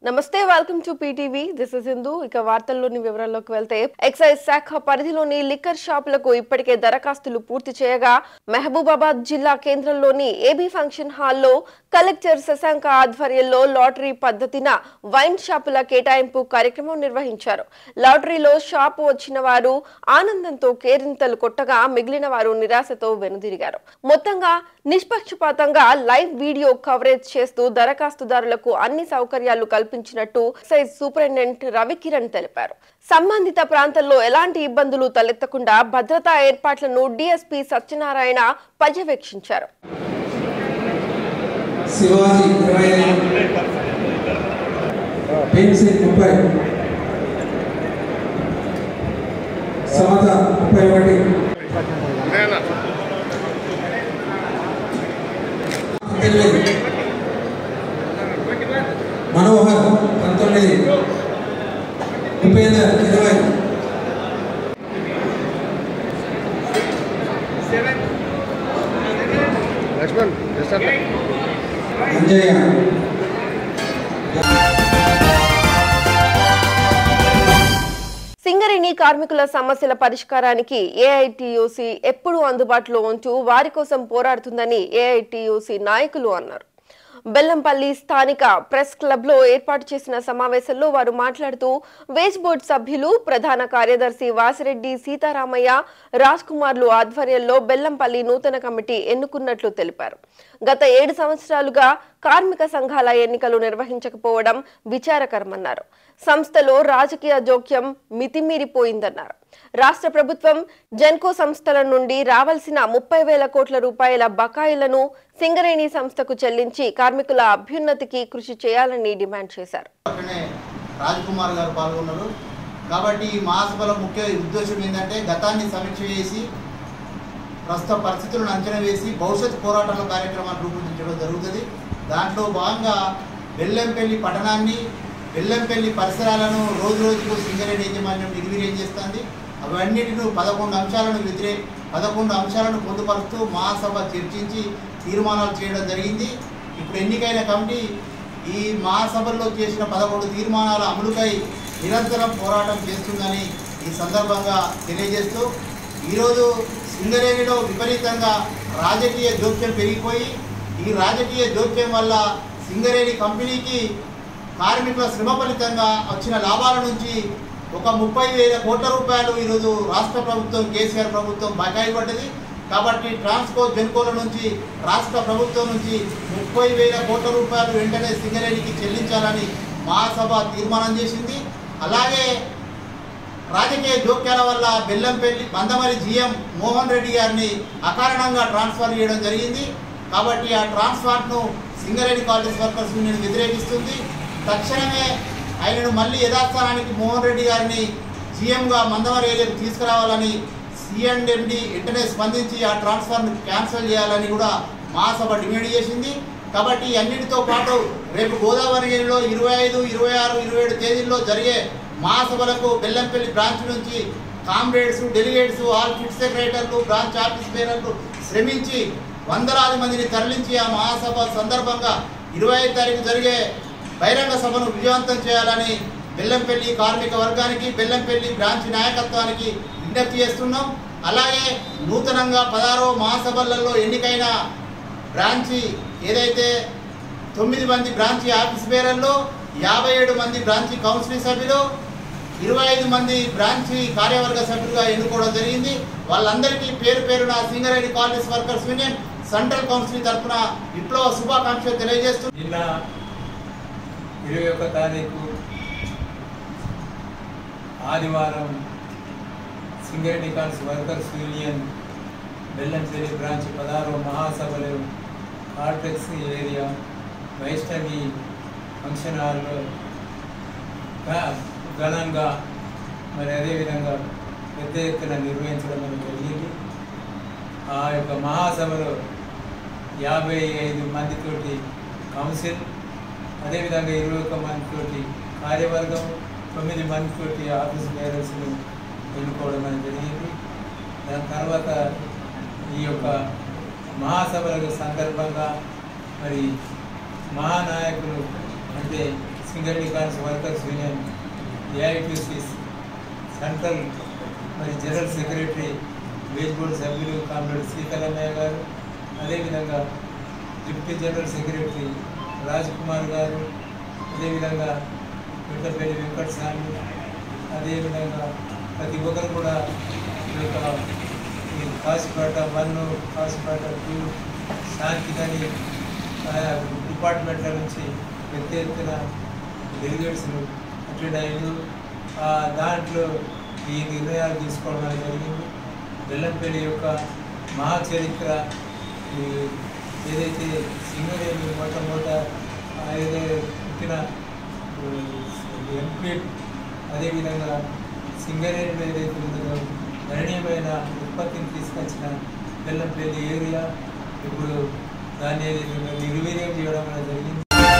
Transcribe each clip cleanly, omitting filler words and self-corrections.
నమస్తే welcome to PTV this is Hindu ఇక వార్తల్లోని వివరాల్లోకి వెళ్తే ఎక్సైజ్ శాఖ పరిధిలోని లిక్కర్ షాపులకు ఇప్పటికే దరఖాస్తులు పూర్తి చేయగా మహబూబాబాద్ జిల్లా కేంద్రంలోని ఏబీ ఫంక్షన్ హాల్లో కలెక్టర్ శశాంక ఆధ్వర్యంలో లాటరీ పద్ధతిన వైన్ షాపుల కేటాయింపు కార్యక్రమం నిర్వహించారు. లాటరీలో షాపు వచ్చిన వారు ఆనందంతో కేరింతలు కొట్టగా మిగిలిన వారు నిరాశతో వెనుదిరిగారు. మొత్తంగా నిష్పక్షపాతంగా లైవ్ వీడియో కవరేజ్ చేస్తూ దరఖాస్తుదారులకు అన్ని సౌకర్యాలు కల్పించినట్టు ఎక్సైజ్ సూపరింటెండెంట్ రవికిరణ్ తెలిపారు. సంబంధిత ప్రాంతాల్లో ఎలాంటి ఇబ్బందులు తలెత్తకుండా భద్రతా ఏర్పాట్లను డీఎస్పీ సత్యనారాయణ పర్యవేక్షించారు. శివాజీ 25 పెన్సిల్ 30 సమత 31 మనోహర్ 19 ఉపేందర్ 20 లక్ష్మణ్ అంజయ్య సింగరేణి కార్మికుల సమస్యల పరిష్కారానికి ఏఐటీయూసీ ఎప్పుడూ అందుబాటులో ఉంటూ వారి కోసం పోరాడుతుందని ఏఐటీయూసీ నాయకులు అన్నారు. బెల్లంపల్లి స్థానిక ప్రెస్ క్లబ్ లో ఏర్పాటు చేసిన సమావేశంలో వారు మాట్లాడుతూ వేజ్ బోర్డు సభ్యులు ప్రధాన కార్యదర్శి వాసిరెడ్డి సీతారామయ్య రాజ్ కుమార్లు ఆధ్వర్యంలో బెల్లంపల్లి నూతన కమిటీ ఎన్నుకున్నట్లు తెలిపారు. గత 7 సంవత్సరాలుగా కార్మిక సంఘాల ఎన్నికలు నిర్వహించకపోవడం విచారకరమన్నారు. సంస్థలో రాజకీయ జోక్యం మితిమీరిపోయిందన్నారు. రాష్ట్ర ప్రభుత్వం జెన్కో సంస్థల నుండి రావాల్సిన 30,000 కోట్ల రూపాయల బకాయిలను సింగరేణి సంస్థకు చెల్లించి కార్మికుల అభ్యున్నతికి కృషి చేయాలని డిమాండ్ చేశారు. రాజ్ కుమార్ గారు పాల్గొన్నారు. కాబట్టి ఈ మహాసభల ముఖ్య ఉద్దేశం ఏంటంటే గతాన్ని సమీక్ష చేసి ప్రస్తుత పరిస్థితులను అంచనా వేసి భవిష్యత్ పోరాటాల కార్యక్రమాన్ని రూపొందించడం జరుగుతుంది. దాంట్లో భాగంగా బెల్లంపల్లి పట్టణాన్ని బెల్లంపల్లి పరిసరాలను రోజు రోజుకు సింగరేణి యాజమాన్యం నిర్వీర్యం చేస్తుంది. అవన్నిటిని 11 అంశాలను పొందుపరుస్తూ మహాసభ చర్చించి తీర్మానాలు చేయడం జరిగింది. ఇప్పుడు ఎన్నికైన కమిటీ ఈ మహాసభల్లో చేసిన 11 తీర్మానాల అమలుకై నిరంతరం పోరాటం చేస్తుందని ఈ సందర్భంగా తెలియజేస్తూ ఈరోజు సింగరేణిలో విపరీతంగా రాజకీయ జోక్యం పెరిగిపోయి ఈ రాజకీయ జోక్యం వల్ల సింగరేణి కంపెనీకి కార్మికుల శ్రమ ఫలితంగా వచ్చిన లాభాల నుంచి ఒక 30,000 కోట్ల రూపాయలు ఈరోజు రాష్ట్ర ప్రభుత్వం కేసీఆర్ ప్రభుత్వం బకాయి పడ్డది. కాబట్టి ట్రాన్స్కో జెన్కోల నుంచి రాష్ట్ర ప్రభుత్వం నుంచి 30,000 కోట్ల రూపాయలు వెంటనే సింగరేణికి చెల్లించాలని మహాసభ తీర్మానం చేసింది. అలాగే రాజకీయ జోక్యాల వల్ల బెల్లంపల్లి బందమరి జీఎం మోహన్ రెడ్డి గారిని అకారణంగా ట్రాన్స్ఫర్ చేయడం జరిగింది. కాబట్టి ఆ ట్రాన్స్ఫర్ను సింగరేణి కాలేజ్ వర్కర్స్ యూనియన్ వ్యతిరేకిస్తుంది. తక్షణమే ఆయనను మళ్ళీ యథాస్థానానికి మోహన్ రెడ్డి గారిని సీఎంగా మందమరి ఏరియాకు తీసుకురావాలని సిఎండి వెంటనే స్పందించి ఆ ట్రాన్స్ఫర్ను క్యాన్సిల్ చేయాలని కూడా మహాసభ డిమాండ్ చేసింది. కాబట్టి అన్నిటితో పాటు రేపు గోదావరిలో 25, 26, 27 తేదీల్లో జరిగే మహాసభలకు బెల్లంపల్లి బ్రాంచ్ నుంచి కామ్రేడ్స్, డెలిగేట్స్, ఆల్ ఫిట్ సెక్రటరీలు, బ్రాంచ్ ఆఫీస్ బేరర్లు శ్రమించి వందలాది మందిని తరలించి ఆ మహాసభ సందర్భంగా 25 తారీఖు జరిగే బహిరంగ సభను విజయవంతం చేయాలని బెల్లంపల్లి కార్మిక వర్గానికి బెల్లంపల్లి బ్రాంచ్ నాయకత్వానికి విజ్ఞప్తి చేస్తున్నాం. అలాగే నూతనంగా 16వ మహాసభలలో ఎన్నికైన బ్రాంచి ఏదైతే 9 మంది బ్రాంచి ఆఫీస్ బేరర్లు, 57 మంది బ్రాంచి కౌన్సిల్ సభ్యులు, 25 మంది బ్రాంచి కార్యవర్గ సభ్యులుగా ఎన్నుకోవడం జరిగింది. వాళ్ళందరికీ పేరు పేరున Singareni college workers union central council తరఫున విప్లవ శుభాకాంక్షలు తెలియజేస్తుంది. నిన్న 21 తారీఖు ఆదివారం Singareni college workers union Bellampalli branch 16వ మహాసభలు కార్టెక్స్ ఏరియా వైష్ణవి ఫంక్షన్ హాల్లో ఘనంగా మరి అదేవిధంగా పెద్ద ఎత్తున నిర్వహించడం జరిగింది. ఆ యొక్క మహాసభలో 55 మందితోటి కౌన్సిల్, అదేవిధంగా 21 మందితోటి కార్యవర్గం, 9 మందితోటి ఆఫీస్ బేరర్స్ని ఎన్నుకోవడం అనేది జరిగింది. దాని తర్వాత ఈ యొక్క మహాసభల సందర్భంగా మరి మహానాయకులు అంటే సింగరేణి కార్స్ వర్కర్స్ యూనియన్ ఏఐటీసీస్ సెంట్రల్ మరి జనరల్ సెక్రటరీ వేజ్ బోర్డు సభ్యులు కామ్రేడ్ సీతారామయ్య గారు, అదేవిధంగా deputy general secretary Raj Kumar గారు, అదేవిధంగా విట్టపల్లి వెంకట స్వామి, అదేవిధంగా ప్రతి ఒక్కరు కూడా ఈ కాసిపేట 1, కాసిపేట 2, శాంతిగని డిపార్ట్మెంట్ల నుంచి పెద్ద ఎత్తున డెలిగేట్స్ అటెండ్ అయ్యారు. దాంట్లో ఈ నిర్ణయాలు తీసుకోవడం జరిగింది. బెల్లంపల్లి యొక్క మహాచరిత్ర ఏదైతే సింగరేణి ఏదైతే పుట్టిన ఎంపీ, అదేవిధంగా సింగరేణిలో ఏదైతే ఉందో గణనీయమైన ఉత్పత్తిని తీసుకొచ్చిన బెల్లంపల్లి ఏరియా ఇప్పుడు దాన్ని నిర్వీర్యం చేయడం జరిగింది.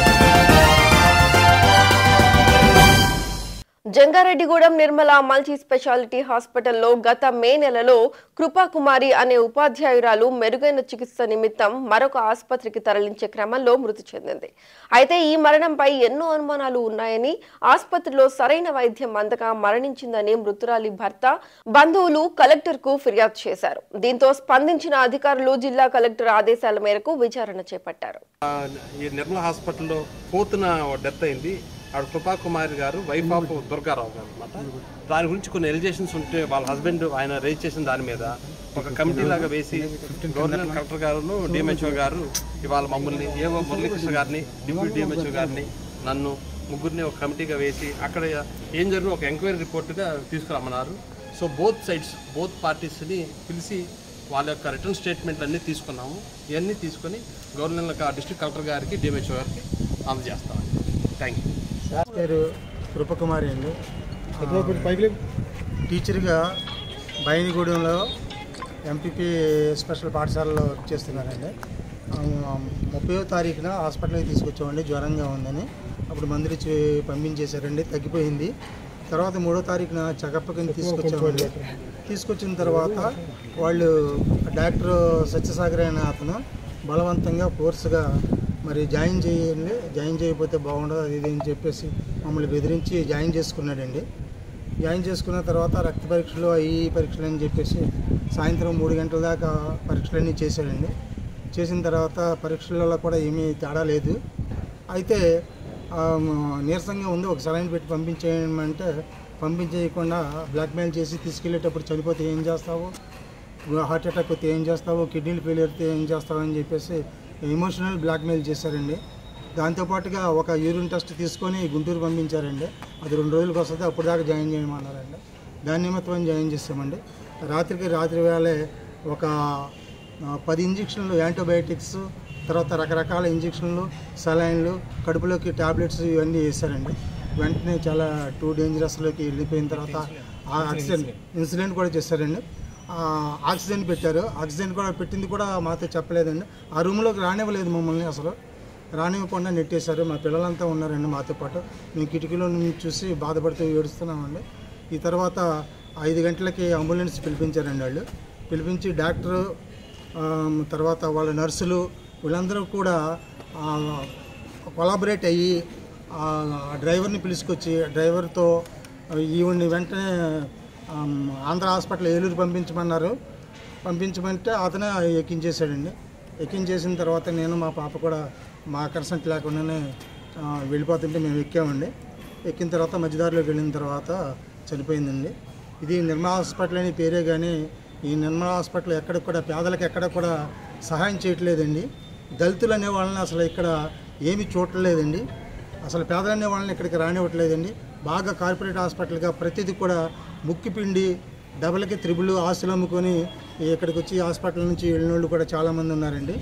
జంగారెడ్డిగూడెం నిర్మల మల్టీ స్పెషాలిటీ హాస్పిటల్లో గత మే నెలలో కృపాకుమారి అనే ఉపాధ్యాయురాలు మెరుగైన చికిత్స నిమిత్తం మరొక ఆసుపత్రికి తరలించే క్రమంలో మృతి చెందింది. అయితే ఈ మరణంపై ఎన్నో అనుమానాలు ఉన్నాయని, ఆసుపత్రిలో సరైన వైద్యం అందక మరణించిందని మృతురాలి భర్త, బంధువులు కలెక్టర్కు ఫిర్యాదు చేశారు. దీంతో స్పందించిన అధికారులు జిల్లా కలెక్టర్ ఆదేశాల మేరకు విచారణ చేపట్టారు. ఈ నిర్మల హాస్పిటల్లో 4th డెత్ అయింది. ఆవిడ కృపాకుమారి గారు, వైఫ్ ఆఫ్ దుర్గారావు గారు అనమాట. దాని గురించి కొన్ని ఎలిగేషన్స్ ఉంటే వాళ్ళ హస్బెండ్ ఆయన రేజ్ చేసిన దాని మీద ఒక కమిటీ లాగా వేసి గవర్నమెంట్ కలెక్టర్ గారు, డిఎంహెచ్ఓ గారు ఇవాళ మమ్మల్ని ఏవో మురళీకృష్ణ గారిని, డిప్యూటీ డిఎంహెచ్ఓ గారిని, నన్ను ముగ్గురిని ఒక కమిటీగా వేసి అక్కడ ఏం జరిగిందో ఒక ఎంక్వైరీ రిపోర్ట్గా తీసుకురమ్మన్నారు. సో బోత్ పార్టీస్ని పిలిచి వాళ్ళ యొక్క రిటర్న్ స్టేట్మెంట్లు అన్నీ తీసుకున్నాము. ఇవన్నీ తీసుకొని గవర్నమెంట్ డిస్ట్రిక్ట్ కలెక్టర్ గారికి, డిఎంహెచ్ఓ గారికి అందజేస్తామండి. Thank you. పేరు కృపకుమారి అండి. టీచర్గా బైనిగూడెంలో ఎంపీపీ స్పెషల్ పాఠశాలలో చేస్తున్నానండి. 30వ తారీఖున హాస్పిటల్కి తీసుకొచ్చామండి, జ్వరంగా ఉందని. అప్పుడు మందులు ఇచ్చి పంపించేశారండి, తగ్గిపోయింది. తర్వాత 3వ తారీఖున చెకప్ కింద తీసుకొచ్చామండి. తీసుకొచ్చిన తర్వాత వాళ్ళు డాక్టర్ సత్యసాగర్ అయిన అతను బలవంతంగా ఫోర్స్గా మరి జాయిన్ చేయకపోతే బాగుండదు అది ఇది అని చెప్పేసి మమ్మల్ని బెదిరించి జాయిన్ చేసుకున్నాడండి. జాయిన్ చేసుకున్న తర్వాత రక్త పరీక్షలు ఈ పరీక్షలు అని చెప్పేసి సాయంత్రం 3 గంటల దాకా పరీక్షలన్నీ చేశాడండి. చేసిన తర్వాత పరీక్షలలో కూడా ఏమీ తేడా లేదు. అయితే నీరసంగా ఉంది, ఒక సెలైన్ పెట్టి పంపించేయమంటే పంపించేయకుండా బ్లాక్మెయిల్ చేసి తీసుకెళ్ళేటప్పుడు చనిపోతే ఏం చేస్తావు, హార్ట్ అటాక్ వస్తే ఏం చేస్తావు, కిడ్నీలు ఫెయిల్ అయితే ఏం చేస్తావు అని చెప్పేసి ఎమోషనల్ బ్లాక్మెయిల్ చేశారండి. దాంతోపాటుగా ఒక యూరిన్ టెస్ట్ తీసుకొని గుంటూరు పంపించారండి. అది 2 రోజులకు వస్తుంది, అప్పుడు దాకా జాయిన్ చేయమన్నారండి. దాని నిమిత్తం జాయిన్ చేసామండి. రాత్రి వేళే ఒక 10 ఇంజక్షన్లు యాంటీబయాటిక్స్, తర్వాత రకరకాల ఇంజక్షన్లు, సెలైన్లు, కడుపులోకి టాబ్లెట్స్ ఇవన్నీ వేశారండి. వెంటనే చాలా 2 డేంజరస్లోకి వెళ్ళిపోయిన తర్వాత ఆక్సిజన్ ఇన్సులిన్ కూడా చేశారండి. ఆక్సిజన్ పెట్టారు. ఆక్సిజన్ కూడా పెట్టింది కూడా మాతో చెప్పలేదండి. ఆ రూమ్లోకి రానివ్వలేదు మమ్మల్ని, అసలు రానివ్వకుండా నెట్టేశారు. మా పిల్లలంతా ఉన్నారండి మాతో పాటు. మేము కిటికీలో నుంచి చూసి బాధపడుతూ ఏడుస్తున్నామండి. ఈ తర్వాత 5 గంటలకి అంబులెన్స్ పిలిపించారండి. వాళ్ళు పిలిపించి డాక్టరు, తర్వాత వాళ్ళ నర్సులు వీళ్ళందరూ కూడా కొలాబరేట్ అయ్యి డ్రైవర్ని పిలుచుకొచ్చి డ్రైవర్తో ఈవిడ్ని వెంటనే ఆంధ్ర హాస్పిటల్ ఏలూరు పంపించమంటే అతనే ఎక్కించేశాడండి. ఎక్కించేసిన తర్వాత నేను మా పాప కూడా మా కన్సెంట్ లేకుండానే వెళ్ళిపోతుంటే మేము ఎక్కామండి. ఎక్కిన తర్వాత మధ్యదారిలోకి వెళ్ళిన తర్వాత చనిపోయిందండి. ఇది నిర్మల హాస్పిటల్ అని పేరే కానీ ఈ నిర్మల హాస్పిటల్ ఎక్కడ కూడా పేదలకు ఎక్కడ కూడా సహాయం చేయట్లేదండి. దళితులు అనే వాళ్ళని అసలు ఇక్కడ ఏమీ చూడలేదండి. అసలు పేదలు అనే వాళ్ళని ఇక్కడికి రానివ్వట్లేదండి. బాగా కార్పొరేట్ హాస్పిటల్గా ప్రతిదీ కూడా ముక్కిపిండి డబల్కి 3 ఆస్తులు అమ్ముకొని ఇక్కడికి వచ్చి హాస్పిటల్ నుంచి వెళ్ళిన వాళ్ళు కూడా చాలామంది ఉన్నారండి.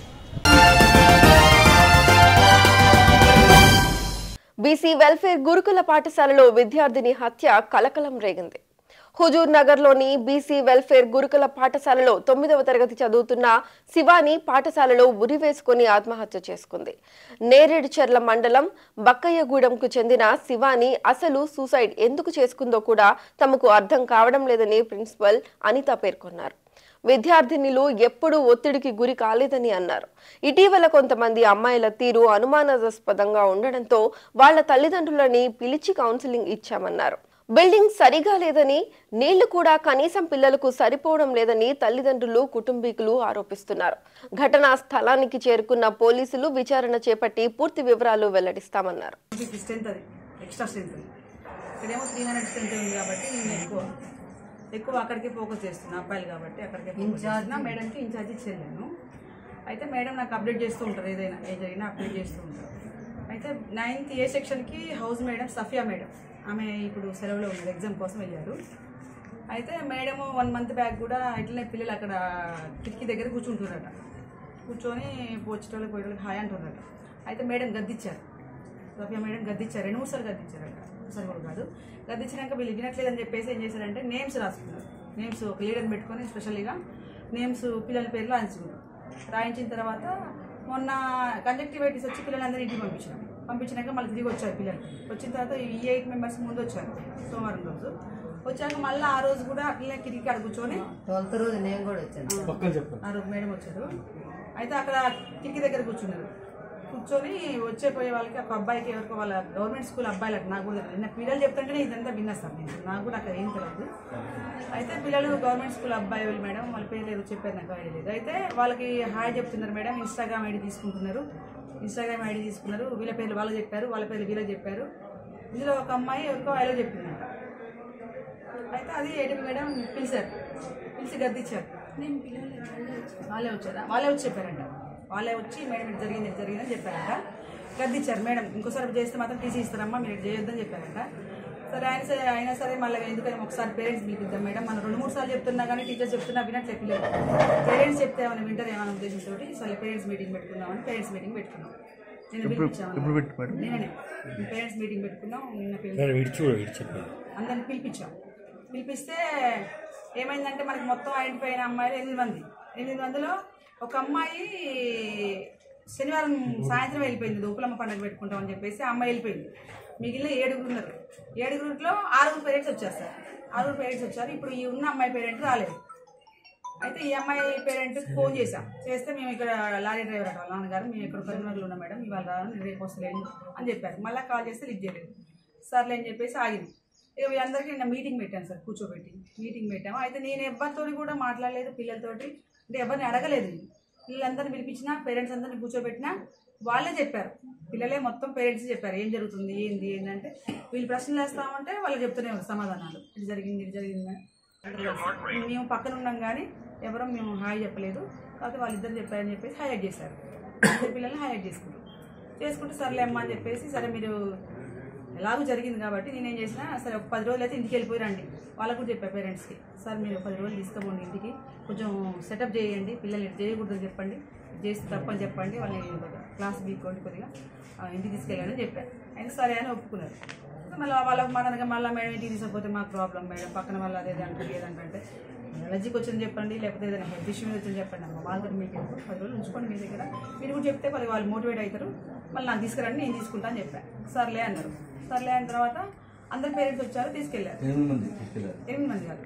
బీసీ వెల్ఫేర్ గురుకుల పాఠశాలలో విద్యార్థిని హత్య కలకలం రేగింది. హుజూర్ నగర్లోని బీసీ వెల్ఫేర్ గురుకుల పాఠశాలలో 9వ తరగతి చదువుతున్న శివాని పాఠశాలలో ఉరివేసుకుని ఆత్మహత్య చేసుకుంది. నేరేడుచెర్ల మండలం బక్కయ్యగూడెంకు చెందిన శివాని అసలు సూసైడ్ ఎందుకు చేసుకుందో కూడా తమకు అర్థం కావడం లేదని ప్రిన్సిపల్ అనిత పేర్కొన్నారు. విద్యార్థినులు ఎప్పుడూ ఒత్తిడికి గురి కాలేదని అన్నారు. ఇటీవల కొంతమంది అమ్మాయిల తీరు అనుమానాస్పదంగా ఉండడంతో వాళ్ల తల్లిదండ్రులని పిలిచి కౌన్సిలింగ్ ఇచ్చామన్నారు. బిల్డింగ్ సరిగా లేదని, నీళ్లు కూడా కనీసం పిల్లలకు సరిపోవడం లేదని తల్లిదండ్రులు, కుటుంబీకులు ఆరోపిస్తున్నారు. ఘటనా స్థలానికి చేరుకున్న పోలీసులు విచారణ చేపట్టి పూర్తి వివరాలు వెల్లడిస్తామన్నారు. ఇక్కడేమో 300 స్ట్రెంత్ ఉంది కాబట్టి నేను ఎక్కువ అక్కడికే ఫోకస్ చేస్తున్నా, అబ్బాయిలు కాబట్టి అక్కడికే ఇన్ఛార్జ్ మేడంకి ఇన్ఛార్జ్ ఇచ్చేళ్ళాను. అయితే మేడం నాకు అప్డేట్ చేస్తూ ఉంటారు, ఏదైనా ఏ జరిగినా అప్డేట్ చేస్తూ ఉంటారు. అయితే 9th A సెక్షన్కి హౌస్ మేడం సఫియా మేడం, ఆమె ఇప్పుడు సెలవులో ఉన్నారు, ఎగ్జామ్ కోసం వెళ్ళారు. అయితే మేడం 1 month బ్యాక్ కూడా ఇట్లనే పిల్లలు అక్కడ కిటికీ దగ్గర కూర్చుంటున్నారట, కూర్చొని వచ్చేటోళ్ళకి పోయేటోళ్ళకి హాయ్ అంటున్నారట. అయితే మేడం గద్దిచ్చారు, సఫియా మేడం గద్దిచ్చారు, 2-3 సార్లు గద్దిచ్చారట, ఒకసారి కూడా కాదు. గద్దించినాక వీళ్ళు వినట్లేదని చెప్పేసి ఏం చేశారంటే నేమ్స్ రాసుకున్నారు. నేమ్స్ ఒక లీడర్ని పెట్టుకొని స్పెషల్గా నేమ్స్ పిల్లల పేర్లు రాయించుకున్నారు. రాయించిన తర్వాత మొన్న కంజక్టివైటిస్ వచ్చి పిల్లలందరూ ఇంటికి పంపించినాక మళ్ళీ తిరిగి వచ్చారు పిల్లలు. వచ్చిన తర్వాత ఈ 8 members ముందు వచ్చారు సోమవారం రోజు. వచ్చాక మళ్ళీ ఆ రోజు కూడా అట్లనే కిటికీ కాడ కూర్చొని 12th రోజు నేను కూడా వచ్చాను, ఆ రోజు మేడం వచ్చారు. అయితే అక్కడ కిటికీ దగ్గర కూర్చున్నారు. కూర్చొని వచ్చేపోయే వాళ్ళకి ఒక అబ్బాయికి ఎవరికో వాళ్ళ గవర్నమెంట్ స్కూల్ అబ్బాయిలు అట్లా నాకు కూడా నిన్న పిల్లలు చెప్తుంటేనే ఇదంతా విన్నా సార్, నేను నాకు కూడా అక్కడ ఏం తెలియదు. అయితే పిల్లలు గవర్నమెంట్ స్కూల్ అబ్బాయి వాళ్ళు మేడం, వాళ్ళ పేరు లేదు చెప్పారు, నాకు ఐడి లేదు. అయితే వాళ్ళకి హాయ్ చెప్తున్నారు మేడం, ఇన్స్టాగ్రామ్ ఐడి తీసుకుంటున్నారు, వీళ్ళ పేర్లు వాళ్ళకి చెప్పారు, వాళ్ళ పేర్లు వీళ్ళకి చెప్పారు. ఇందులో ఒక అమ్మాయి ఎవరికో ఐలో చెప్పిందంట. అయితే అది ఏడిపి మేడం పిలిచారు, పిలిచి గద్దిచ్చారు. వాళ్ళే వచ్చి చెప్పారంట, వాళ్ళే వచ్చి మేడం ఇది జరిగిందని చెప్పారంట. గద్దిచ్చారు మేడం, ఇంకోసారి చేస్తే మాత్రం టీసీ ఇస్తారమ్మా, మీరు ఇది చేయొద్దని చెప్పారంట. సరే అయినా సరే మళ్ళీ ఎందుకని ఒకసారి పేరెంట్స్ పిలిపిద్దాం మేడం, మనం 2-3 సార్లు చెప్తున్నా కానీ టీచర్స్ చెప్తున్నా వినట్లే పిల్లలు, పేరెంట్స్ చెప్తే ఏమైనా వింటారు ఏమైనా ఉద్దేశంతో సరే పేరెంట్స్ మీటింగ్ పెట్టుకున్నామని పేరెంట్స్ మీటింగ్ పెట్టుకున్నాం. నేను పిలిపించాను, నేనే పేరెంట్స్ మీటింగ్ పెట్టుకున్నాం. అందరిని పిలిపిస్తే ఏమైందంటే మనకి మొత్తం ఐడెంటిఫై అయిన అమ్మాయిలు 8 మంది. 8 మందిలో ఒక అమ్మాయి శనివారం సాయంత్రం వెళ్ళిపోయింది, ఉప్పులమ్మ పండుగ పెట్టుకుంటామని చెప్పేసి ఆ అమ్మాయి వెళ్ళిపోయింది. మిగిలిన 7 ఉన్నారు. 7 6 పేరెంట్స్ వచ్చారు సార్, 6 పేరెంట్స్ వచ్చారు. ఇప్పుడు ఈ ఉన్న అమ్మాయి పేరెంట్ రాలేదు. అయితే ఈ అమ్మాయి పేరెంట్కి ఫోన్ చేస్తే మేము ఇక్కడ లారీ డ్రైవర్ అట వాళ్ళ నాన్నగారు, మేము ఇక్కడ కరీంనగర్లో ఉన్నాం మేడం, ఇవాళ రాను రేపు వస్తలేను అని చెప్పారు. మళ్ళీ కాల్ చేస్తే లిఫ్ట్ చేయలేదు. సర్లే అని చెప్పేసి ఆగింది. ఇక వీళ్ళందరికీ నిన్న మీటింగ్ పెట్టాను సార్, మీటింగ్ పెట్టాము. అయితే నేను ఎవరితో కూడా మాట్లాడలేదు, పిల్లలతోటి అంటే ఎవరిని అడగలేదు. పిల్లలందరినీ పిలిపించినా పేరెంట్స్ అందరినీ కూర్చోబెట్టినా వాళ్ళే చెప్పారు, పిల్లలే మొత్తం పేరెంట్స్ చెప్పారు ఏం జరుగుతుంది ఏంటంటే. వీళ్ళు ప్రశ్నలు వేస్తామంటే వాళ్ళు చెప్తూనే ఉన్నారు సమాధానాలు, ఇది జరిగింది మేము పక్కన ఉన్నాం కానీ ఎవరో మేము హాయ్ చెప్పలేదు, కాకపోతే వాళ్ళిద్దరు చెప్పారని చెప్పేసి హైలైట్ చేశారు. పిల్లల్ని హైలైట్ చేసుకుంటే సర్లే అమ్మ అని చెప్పేసి, సరే మీరు ఎలాగూ జరిగింది కాబట్టి నేనేం చేసినా సరే ఒక 10 రోజులు అయితే ఇంటికి వెళ్ళిపోయారండి. వాళ్ళకు కూడా చెప్పారు పేరెంట్స్కి, సార్ మీరు 10 రోజులు తీసుకోండి ఇంటికి, కొంచెం సెటప్ చేయండి, పిల్లల్ని చేయకూడదని చెప్పండి, చేస్తే తప్పని చెప్పండి, వాళ్ళని క్లాస్ బీక్కోండి కొద్దిగా ఇంటికి తీసుకెళ్ళాలని చెప్పారు. అయితే సరే అని ఒప్పుకున్నారు. మళ్ళీ వాళ్ళకి మళ్ళీ మేడం ఇంటికి తీసుకపోతే మాకు ప్రాబ్లం మేడం, పక్కన వాళ్ళు ఏదంటే ఎలర్జీకి వచ్చిందని చెప్పండి, లేకపోతే ఏదైనా హెల్త్ ఇష్యూ మీద వచ్చిందని చెప్పండి అమ్మ, వాళ్ళతో మీకు 10 రోజులు ఉంచుకోండి మీ దగ్గర, మీరు కూడా చెప్తే వాళ్ళు మోటివేట్ అవుతారు, మళ్ళీ నాకు తీసుకురండి నేను తీసుకుంటా అని చెప్పాను. సర్లే అన్నారు. సర్లే అయిన తర్వాత అందరు పేరెంట్స్ వచ్చారు, తీసుకెళ్లారు. 8 మంది కాదు,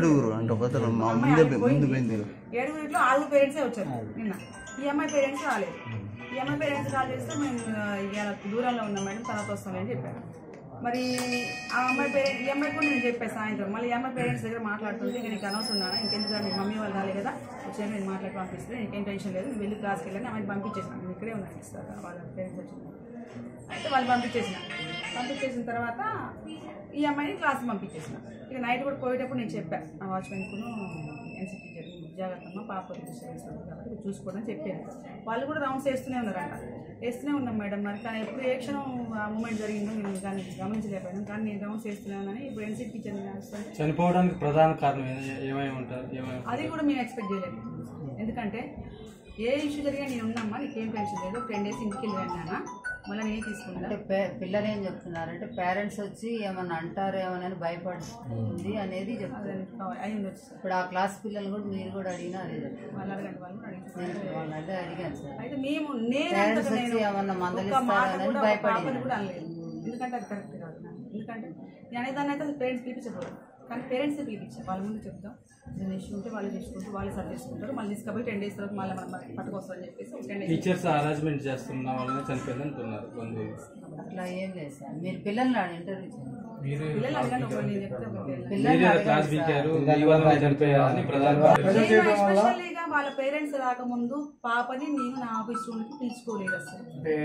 7 6 పేరెంట్సే వచ్చారు నిన్న. ఈ అమ్మాయి పేరెంట్స్ రాలేదు. ఈ అమ్మాయి పేరెంట్స్ కాల్ చేస్తే మేము ఇవాళ దూరంలో ఉన్నాం మేడం, తర్వాత వస్తామని చెప్పారు. మరి ఆ అమ్మాయి పేరెంట్ ఈ అమ్మాయి కూడా నేను చెప్పాను సాయంత్రం. మళ్ళీ ఈ అమ్మాయి పేరెంట్స్ దగ్గర మాట్లాడుతుంటే ఇంకా నీకు అనవసరం ఉన్నానా, ఇంకెందుకు మీ మమ్మీ వాళ్ళు రాలే కదా వచ్చాను, నేను మాట్లాడి పంపిస్తే నీకేం టెన్షన్ లేదు, నువ్వు వెళ్ళి క్లాస్కి వెళ్ళని అమ్మాయిని పంపించేసాను. నేను ఇక్కడే ఉన్నాను సార్, వాళ్ళ పేరెంట్స్ వచ్చింది. అయితే వాళ్ళు పంపించేసిన తర్వాత ఈ అమ్మాయిని క్లాస్కి పంపించేసిన. ఇక నైట్ కూడా పోయేటప్పుడు నేను చెప్పాను ఆ వాచ్మెన్కును ఎన్సీ టీచర్, జాగ్రత్తమ్మ పాప డిస్టర్బెన్స్ కాబట్టి చూసుకోవడం చెప్పాను. వాళ్ళు కూడా రౌండ్స్ వేస్తూనే ఉన్నాం మేడం. మరి కానీ ఎప్పుడు ఏ క్షణం ఆ మూమెంట్ జరిగిందో మేము దాన్ని గమనించలేకపోయాం, కానీ నేను రౌండ్స్ వేస్తూనే ఉన్నాను. ఇప్పుడు ఎన్సీ టీచర్ చనిపోవడానికి ప్రధాన కారణం ఏమై ఉంటారు, అది కూడా మేము ఎక్స్పెక్ట్ చేయలేదు. ఎందుకంటే ఏ ఇష్యూ జరిగా నేను ఉన్నామ్మా, నీకేం టెన్షన్ లేదు, 10 days ఇంటికి వెళ్ళాను మళ్ళీ నేను తీసుకుంటా. అంటే పిల్లలు ఏం చెప్తున్నారంటే పేరెంట్స్ వచ్చి ఏమన్నా అంటారేమోనని భయపడుతుంది అనేది చెప్తారు. ఇప్పుడు ఆ క్లాస్ పిల్లలు కూడా మీరు కూడా అడిగినా అదే వాళ్ళంటే అడిగాను సార్. అయితే మేము పేరెంట్స్ వచ్చి ఏమన్నా మందలిస్తారని భయపడి, ఎందుకంటే అది కరెక్ట్ కాదు. ఎందుకంటే నేను అనేదాన్ని అయితే పేరెంట్స్ పిలిపించకూడదు, కానీ పేరెంట్స్ పిలిపించారు, వాళ్ళ ముందు చెప్తాం ఏదైనా ఇష్యూ ఉంటే వాళ్ళు చూసుకుంటూ వాళ్ళు సర్వ్ చేసుకుంటారు, మళ్ళీ తీసుకపోయి 10 days తర్వాత మళ్ళీ మనం పట్టుకొస్తారని చెప్పేసి 10 days టీచర్స్ అరేంజ్మెంట్ చేస్తున్న వాళ్ళని చనిపోయింది అంటున్నారు. అట్లా ఏం లేదు సార్. మీరు పిల్లల్ని ఇంటర్వ్యూ పిల్లలు అడగండి, ఒకరు నేను చెప్తే ఒక క్లాస్ వీకారు చనిపోయారని ఎస్పెషల్లీగా వాళ్ళ పేరెంట్స్ రాకముందు పాపని నేను నా ఆఫీస్ రూమ్ కి పిలుచుకోలేదు అసలు.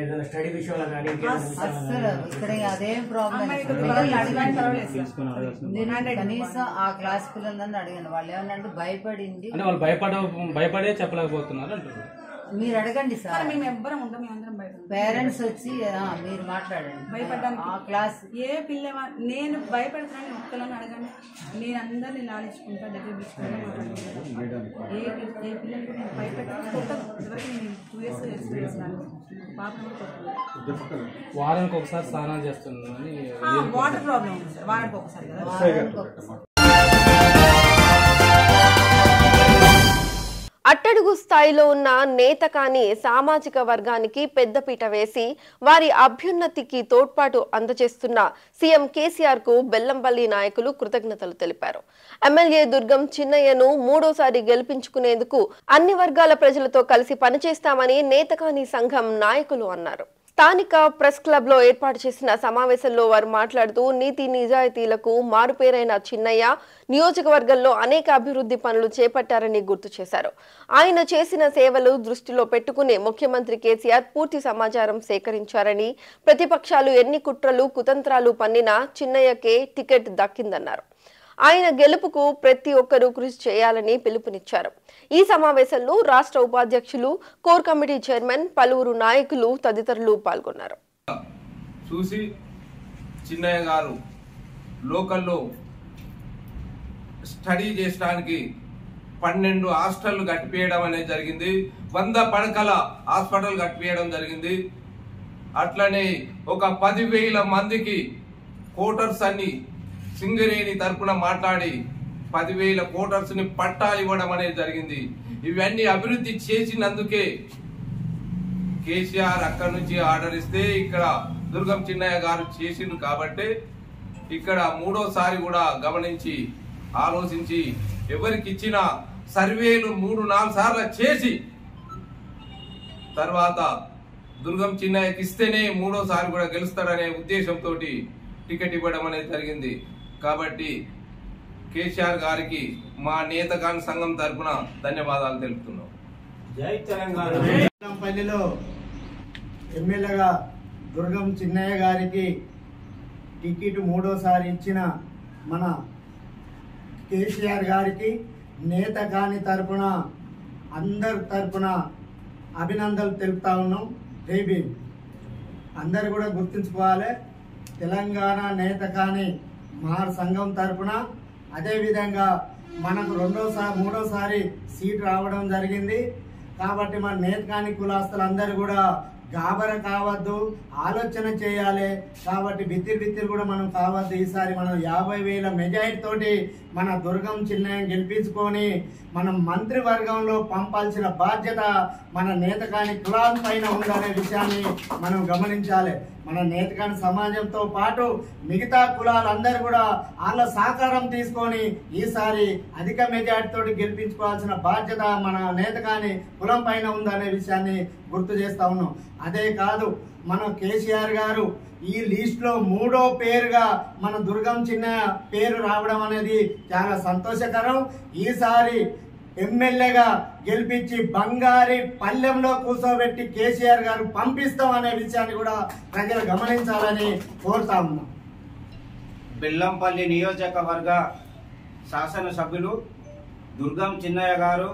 ఇక్కడ అదేం ప్రాబ్లం కనీసం ఆ క్లాస్ పిల్లలని అడిగాను. వాళ్ళు ఏమన్నా భయపడింది అంటే వాళ్ళు భయపడే చెప్పలేకపోతున్నారు అంటారు. మీరు అడగండి సార్. మేము ఎవ్వరం ఉంటాం, మేము అందరం బయట. పేరెంట్స్ వచ్చి మీరు మాట్లాడండి. భయపడ్డానికి ఆ క్లాస్ ఏ పిల్ల నేను భయపెడతానని ఒక్కలని అడగండి, నేను అందరినీ లాలించుకుంటా, దగ్గర పిలుచుకుంటా మాట్లాడుకుంటాను. ఏ పిల్లలకి నేను భయపెట్టాను ఎవరికి నేను 2 years ఎక్స్పీరియన్స్ నాకు పాప వారానికి ఒకసారి స్నానాలు చేస్తున్నాను. వాటర్ ప్రాబ్లం ఉంది సార్, వారానికి ఒకసారి కదా. అట్టడుగు స్థాయిలో ఉన్న నేత కాని సామాజిక వర్గానికి పెద్దపీట వేసి వారి అభ్యున్నతికి తోడ్పాటు అందజేస్తున్న సీఎం కేసీఆర్ కు బెల్లంపల్లి నాయకులు కృతజ్ఞతలు తెలిపారు. ఎమ్మెల్యే దుర్గం చిన్నయ్యను 3వ సారి గెలిపించుకునేందుకు అన్ని వర్గాల ప్రజలతో కలిసి పనిచేస్తామని నేతకాని సంఘం నాయకులు అన్నారు. స్థానిక ప్రెస్ క్లబ్ లో ఏర్పాటు చేసిన సమావేశంలో వారు మాట్లాడుతూ నీతి నిజాయితీలకు మారుపేరైన చిన్నయ్య నియోజకవర్గంలో అనేక అభివృద్ధి పనులు చేపట్టారని గుర్తు చేశారు. ఆయన చేసిన సేవలు దృష్టిలో పెట్టుకుని ముఖ్యమంత్రి కేసీఆర్ పూర్తి సమాచారం సేకరించారని, ప్రతిపక్షాలు ఎన్ని కుట్రలు కుతంత్రాలు పన్నినా చిన్నయ్యకే టికెట్ దక్కిందన్నారు. ఆయన గెలుపుకు ప్రతి ఒక్కరూ కృషి చేయాలని పిలుపునిచ్చారు. ఈ సమావేశంలో రాష్ట్ర ఉపాధ్యక్షులు, కోర్ కమిటీ చైర్మన్, పలువురు నాయకులు తదితరులు పాల్గొన్నారు. చూసి చిన్నయ్య గారు లోకల్లో స్టడీ చేయడానికి 12 హాస్టళ్లు కట్టిపేయడం అనేది జరిగింది. 100 పడకల హాస్పిటల్ కట్టిపేయడం జరిగింది. అట్లనే ఒక 10,000 మందికి కోటర్స్ అన్ని సింగరేణి తరపున మాట్లాడి 10,000 కోటర్స్ ని పట్టాలు ఇవ్వడం అనేది జరిగింది. ఇవన్నీ అభివృద్ధి చేసినందుకే కేసీఆర్ అక్కడి నుంచి ఆర్డర్ ఇస్తే ఇక్కడ దుర్గం చిన్నయ్య గారు చేసిండు కాబట్టి ఇక్కడ 3వ సారి కూడా గమనించి ఆలోచించి ఎవరికి ఇచ్చిన సర్వేలు 3-4 సార్లు చేసి తర్వాత దుర్గం చిన్నయ్యకి ఇస్తేనే 3వ సారి కూడా గెలుస్తాడనే ఉద్దేశంతో టికెట్ ఇవ్వడం అనేది జరిగింది. కాబట్టి కేసీఆర్ గారికి మా నేతగాని సంఘం తరఫున ధన్యవాదాలు తెలుపుతున్నాం. జై తెలంగాణ. పల్లిలో ఎమ్మెల్యేగా దుర్గం చిన్నయ్య గారికి టికెట్ 3వ సారి ఇచ్చిన మన కేసీఆర్ గారికి నేత కాని తరపున అందరి తరపున అభినందనలు తెలుపుతా ఉన్నాం. జై భీమ్. అందరు కూడా గుర్తుంచుకోవాలి, తెలంగాణ నేత కాని మా సంఘం తరపున అదేవిధంగా మనకు 3వ సారి సీట్ రావడం జరిగింది. కాబట్టి మన నేత కాని కులాస్తులందరూ కూడా గాబర కావద్దు, ఆలోచన చేయాలి. కాబట్టి బిత్తిరి కూడా మనం కావద్దు. ఈసారి మనం 50,000 మెజారిటీ తోటి మన దుర్గం చిన్నయ్య గెలిపించుకొని మనం మంత్రివర్గంలో పంపాల్సిన బాధ్యత మన నేతకాని కులాల పైన ఉందనే విషయాన్ని మనం గమనించాలి. మన నేతకాని సమాజంతో పాటు మిగతా కులాలందరూ కూడా వాళ్ళ సహకారం తీసుకొని ఈసారి అధిక మెజారిటీ తోటి గెలిపించుకోవాల్సిన బాధ్యత మన నేతకాని కులం పైన ఉందనే విషయాన్ని గుర్తు చేస్తా ఉన్నాం. అదే కాదు, మన కేసీఆర్ గారు ఈ లిస్ట్ లో 3వ పేరుగా మన దుర్గం చిన్నయ్య పేరు రావడం అనేది చాలా సంతోషకరం. ఈసారి ఎమ్మెల్యేగా గెలిపించి బంగారి పల్లెంలో కూర్చోబెట్టి కేసీఆర్ గారు పంపిస్తాం అనే విషయాన్ని కూడా ప్రజలు గమనించాలని కోరుతా ఉన్నాం. బెల్లంపల్లి నియోజకవర్గ శాసనసభ్యులు దుర్గం చిన్నయ్య గారు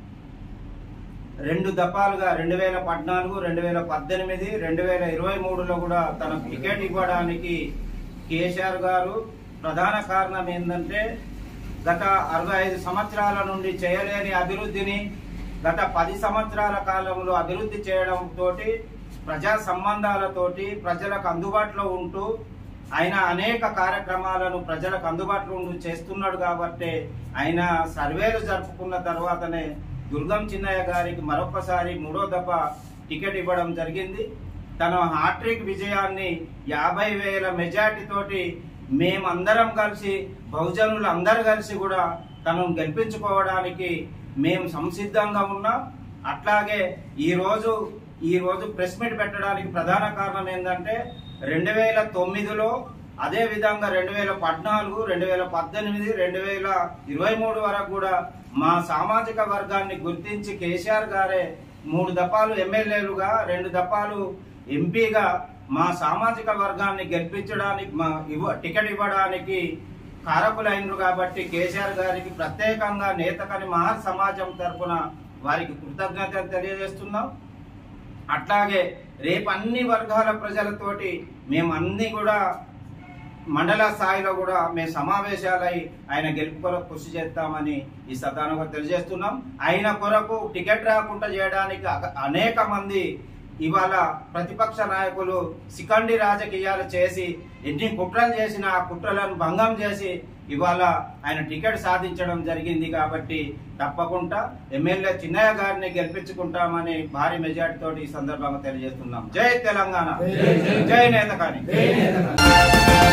2 దఫాలుగా 2014, 2018, 2023లో కూడా తనకు టికెట్ ఇవ్వడానికి కేసీఆర్ గారు ప్రధాన కారణం ఏంటంటే గత 65 సంవత్సరాల నుండి చేయలేని అభివృద్ధిని గత 10 సంవత్సరాల కాలంలో అభివృద్ధి చేయడంతో ప్రజా సంబంధాలతోటి ప్రజలకు అందుబాటులో ఉంటూ ఆయన అనేక కార్యక్రమాలను ప్రజలకు అందుబాటులో ఉంటూ చేస్తున్నాడు. కాబట్టి ఆయన సర్వేలు జరుపుకున్న తర్వాతనే దుర్గం చిన్నయ్య గారికి మరొకసారి 3వ దఫా టికెట్ ఇవ్వడం జరిగింది. తన హాట్రిక్ విజయాన్ని 50,000 మెజార్టీ తోటి మేమందరం కలిసి బహుజనులు అందరు కలిసి కూడా తనను గెలిపించుకోవడానికి మేము సంసిద్ధంగా ఉన్నాం. అట్లాగే ఈరోజు ప్రెస్ మీట్ పెట్టడానికి ప్రధాన కారణం ఏంటంటే 2009లో అదే విధంగా 2014, 2018, 2023 వరకు కూడా మా సామాజిక వర్గాన్ని గుర్తించి కేసీఆర్ గారే 3 దఫాలు ఎమ్మెల్యేలుగా 2 దఫాలు ఎంపీగా మా సామాజిక వర్గాన్ని గెలిపించడానికి టికెట్ ఇవ్వడానికి కారకులైనరు. కాబట్టి కేసీఆర్ గారికి ప్రత్యేకంగా నేతకని మహా సమాజం తరఫున వారికి కృతజ్ఞతలు తెలియజేస్తున్నాం. అట్లాగే రేపు అన్ని వర్గాల ప్రజలతోటి మేము అన్ని కూడా మండల స్థాయిలో కూడా మేము సమావేశాలై ఆయన గెలుపు కొరకు కృషి చేస్తామని ఈ సదానంగా తెలియజేస్తున్నాం. ఆయన కొరకు టికెట్ రాకుండా చేయడానికి అనేక మంది ఇవాళ ప్రతిపక్ష నాయకులు శిఖండి రాజకీయాలు చేసి ఎన్ని కుట్రలు చేసినా ఆ కుట్రలను భంగం చేసి ఇవాళ ఆయన టికెట్ సాధించడం జరిగింది. కాబట్టి తప్పకుండా ఎమ్మెల్యే చిన్నయ్య గారిని గెలిపించుకుంటామని భారీ మెజార్టీతో ఈ సందర్భంగా తెలియజేస్తున్నాం. జై తెలంగాణ, జై నేతకాని.